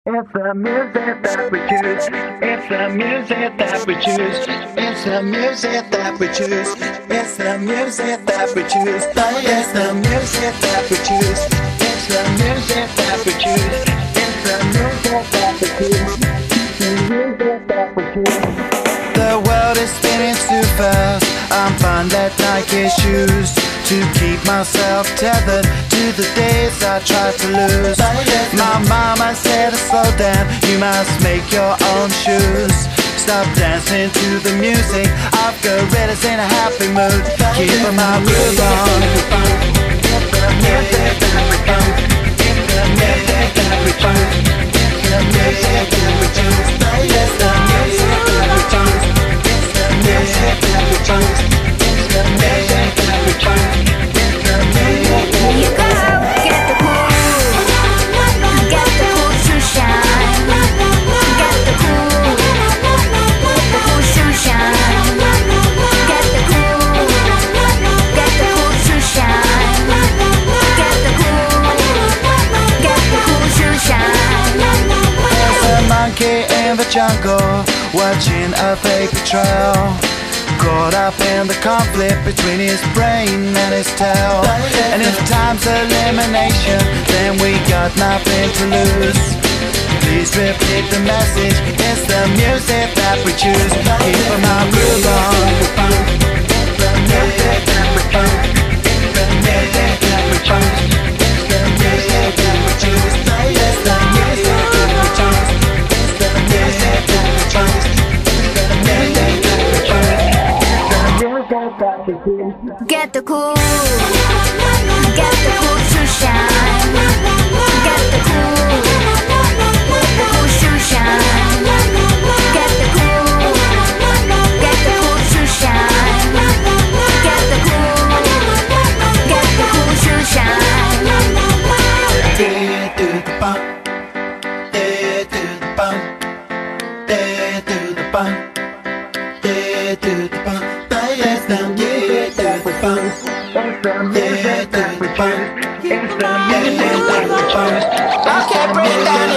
It's the music that we choose. It's the music that we choose. It's the music that we choose. It's the music that we choose. It's the music that we choose. It's the music that we choose. It's the music that we choose. The music that we choose. The world is spinning too fast. I'm fine that Nike shoes to keep myself tethered to the days I tried to lose. My mama said to slow down, you must make your own shoes. Stop dancing to the music, I've gorillas in a happy mood. Keep my groove on. It's the music that we choose. It's the music that we choose. It's the music that we choose. It's the music that we choose. It's the music that we choose. It's the music that we choose. It's the music that we choose. You go get the cool, get the cool shoe shine, get the cool shoe shine, get the cool shoe shine, get the cool shoe shine. There's a monkey in the jungle, watching a paper trail, caught up in the conflict between his brain and his tail. And if time's elimination, then we got nothing to lose. Please repeat the message, it's the music that we choose. Keep my groove on. It's the music that we choose. It's the music that we choose. It's the music that we choose. It's the music that we choose. It's the music that we choose. It's the music that we choose. Get the cool shoe shine, get the cool shoe shine, get the cool shoe shine, get the cool shoe shine. Day to the bump, day to the bump, day to the bump, day to the bump. It's the music that we choose. It's the music that we choose. It's the music that we choose. I can't break down.